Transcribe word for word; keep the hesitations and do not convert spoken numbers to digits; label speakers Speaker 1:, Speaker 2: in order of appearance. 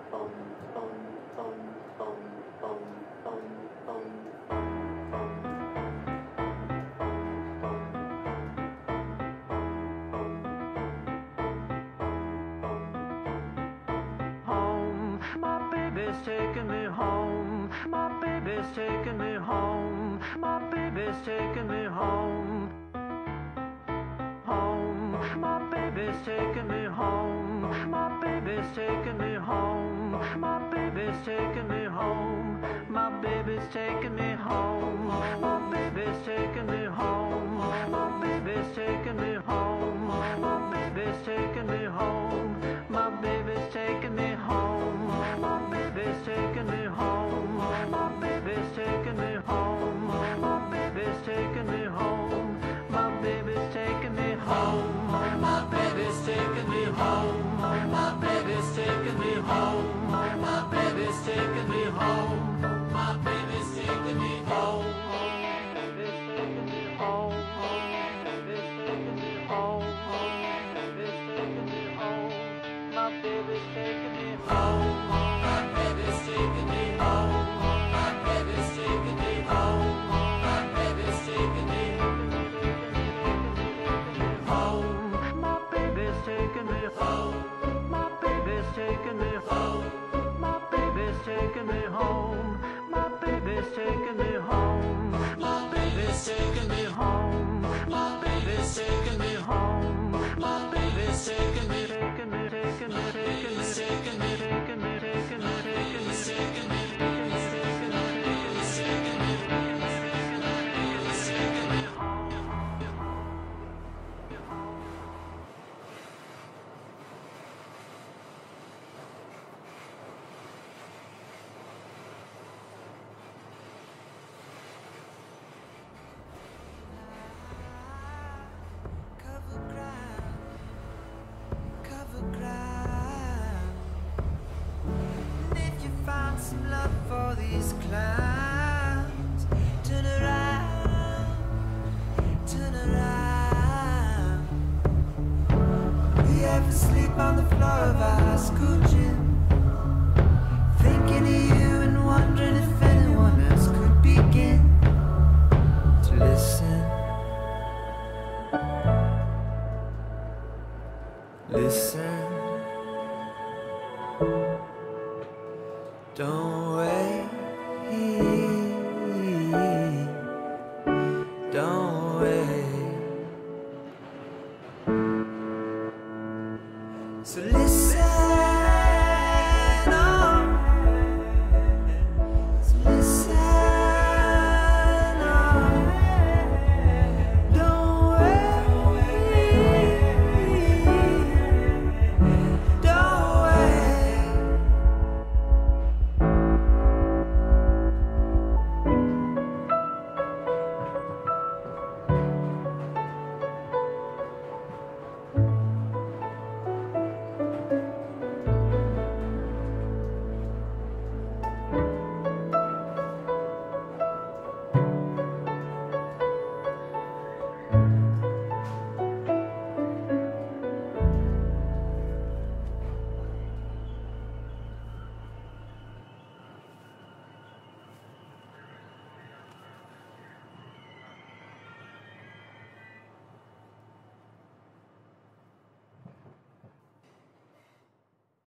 Speaker 1: Taking me home, my baby's taking me home, my baby's taking me home, home, my baby's taking me home, my baby's taking me home, my baby's taking me home, my baby's taking me home, my baby's taking me home, my baby's taking me home, my baby's taking me home, my baby's taking me home, my baby's taking me home, my baby's taking me home, my baby's taking me home, my baby's taking me home, my baby's taking me home, my baby's taking me home, my baby's taking me home, my baby's taking me home, baby's taking me home, baby's taking me home, baby's taking me home, my baby's taking me home, my baby's taking me home, my baby's taking me home, my baby's taking me home, my baby's taking me home, my baby's taking me home, my baby's taking me home, my baby's taking me home, my baby's taking me home, my baby's taking me home, my baby's taking me, taking me, taking me, taking me, taking me, taking me, taking me, taking me, taking me, taking me, taking me, taking me, taking me, taking me, taking me home.
Speaker 2: Cover ground, cover ground. And if you found some love for these clowns, turn around, turn around. We ever sleep on the floor of our school gym, thinking of you and wondering if anyone else could begin to listen. Listen, don't wait.